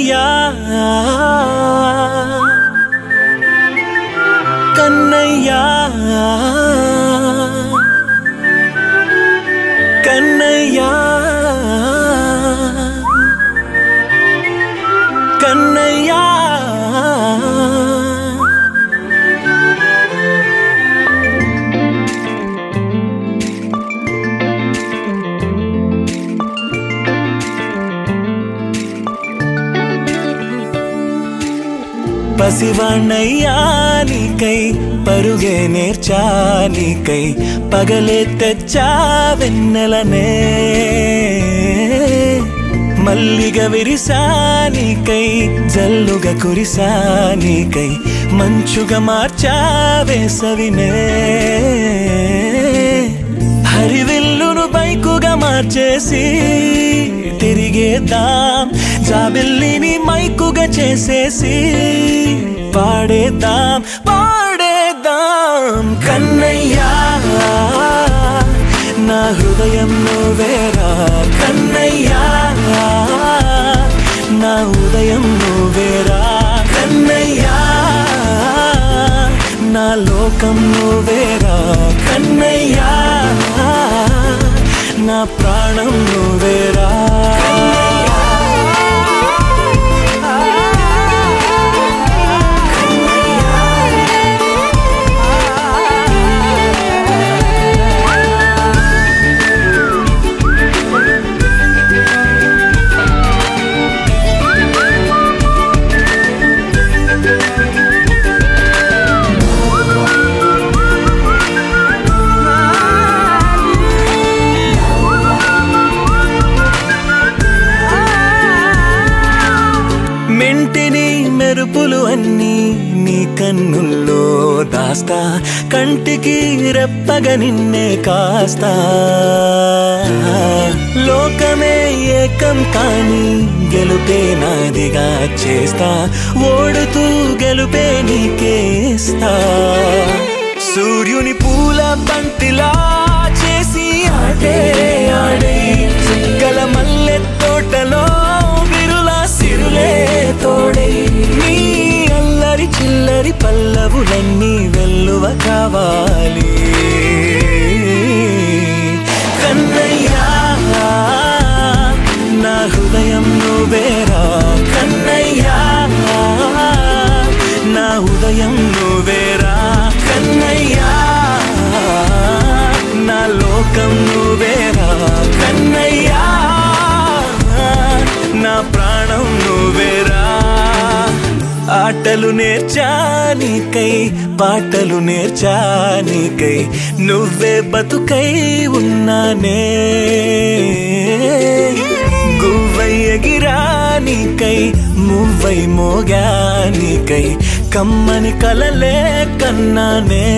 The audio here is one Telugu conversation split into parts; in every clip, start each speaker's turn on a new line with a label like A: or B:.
A: కన్నయ్యా కన్నయ్యా కన్నయ్యా కన్నయ్యా పసివాణ్ణయ్యా నీకై పరుగే నేర్చా నీకై పగలే తెచ్చా వెన్నెలనే మల్లిగ విరిసా నీకై జల్లుగా కురిసా నీకై మంచుగా మార్చా వేసవినే హరివిల్లును బైకుగా మార్చేసి తిరిగేద్దాం జాబిల్లిని మైకుగా చేసేసి పాడేద్దాం పాడేద్దాం కన్నయ్యా నా హృదయం నువ్వేరా కన్నయ్యా నా ఉదయం నువ్వేరా కన్నయ్యా నా లోకం నువ్వేరా కన్నయ్యా నా ప్రాణం నువ్వేరా మెంటిని మెరుపులు అన్నీ నీ కన్నుల్లో దాస్తా కంటికి రెప్పగా నిన్నే కాస్తా లోకమే ఏకం కాని గెలుపే నాదిగా చేస్తా ఓడుతూ గెలుపే నీకేస్తా సూర్యుని పూల బంతిలా చేసి ఆడే ఆడే చుక్కల మల్లె తోటలో సిరులే తోడై నీ అల్లరి చిల్లరి పల్లవులన్నీ వెల్లువ కావాలి కన్నయ్యా నా హృదయం నువ్వేరా కన్నయ్యా నా ఉదయం నువ్వేరా కన్నయ్యా నా లోకం నువ్వేరా కన్నయ్యా నా ప్రాణం నువ్వేరా ఆటలు నేర్చా నీకై పాటలు నేర్చా నీకై నువ్వే బతుకై ఉన్నానే గువ్వై ఎగిరా నీకై మువ్వై మోగా నీకై కమ్మని కలలే కన్నానే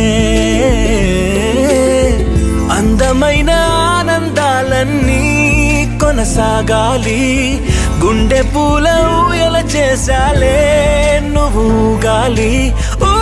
A: అందమైన ఆనందాలన్నీ కొనసాగాలి గుండె పూల ఊయల చేసాలే నువ్వు గాలి